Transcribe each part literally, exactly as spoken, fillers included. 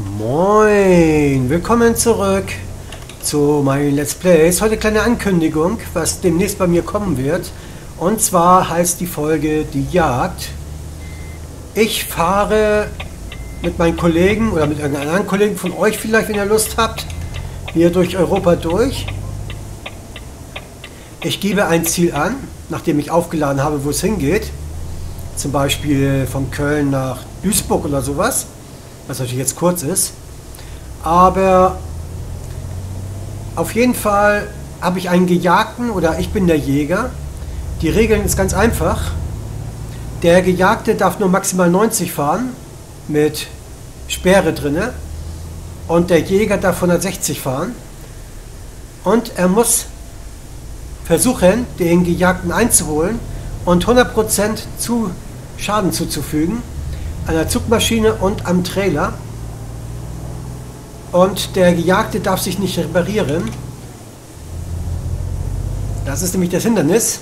Moin, willkommen zurück zu meinen Let's Plays. Heute kleine Ankündigung, was demnächst bei mir kommen wird. Und zwar heißt die Folge Die Jagd. Ich fahre mit meinen Kollegen oder mit irgendeinem anderen Kollegen von euch vielleicht, wenn ihr Lust habt, hier durch Europa durch. Ich gebe ein Ziel an, nachdem ich aufgeladen habe, wo es hingeht. Zum Beispiel von Köln nach Duisburg oder sowas. Was natürlich jetzt kurz ist. Aber auf jeden Fall habe ich einen Gejagten oder ich bin der Jäger. Die Regeln ist ganz einfach. Der Gejagte darf nur maximal neunzig fahren mit Sperre drinne und der Jäger darf hundertsechzig fahren. Und er muss versuchen, den Gejagten einzuholen und hundert Prozent zu Schaden zuzufügen an der Zugmaschine und am Trailer. Und der Gejagte darf sich nicht reparieren. Das ist nämlich das Hindernis.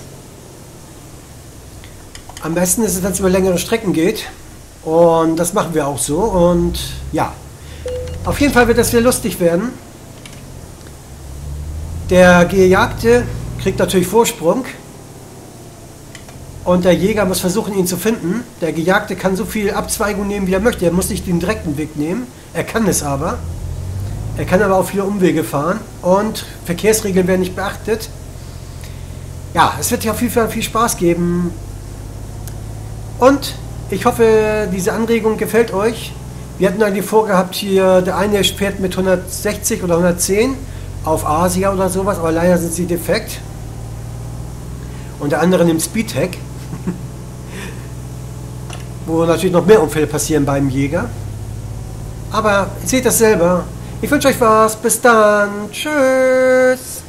Am besten ist es, wenn es über längere Strecken geht. Und das machen wir auch so. Und ja, auf jeden Fall wird das wieder lustig werden. Der Gejagte kriegt natürlich Vorsprung. Und der Jäger muss versuchen, ihn zu finden. Der Gejagte kann so viel Abzweigung nehmen, wie er möchte. Er muss nicht den direkten Weg nehmen. Er kann es aber. Er kann aber auch viele Umwege fahren. Und Verkehrsregeln werden nicht beachtet. Ja, es wird ja auf jeden Fall viel Spaß geben. Und ich hoffe, diese Anregung gefällt euch. Wir hatten eigentlich vorgehabt, hier der eine fährt mit hundertsechzig oder hundertzehn auf Asia oder sowas. Aber leider sind sie defekt. Und der andere nimmt Speedtech. Wo natürlich noch mehr Unfälle passieren beim Jäger. Aber ihr seht das selber. Ich wünsche euch was. Bis dann. Tschüss.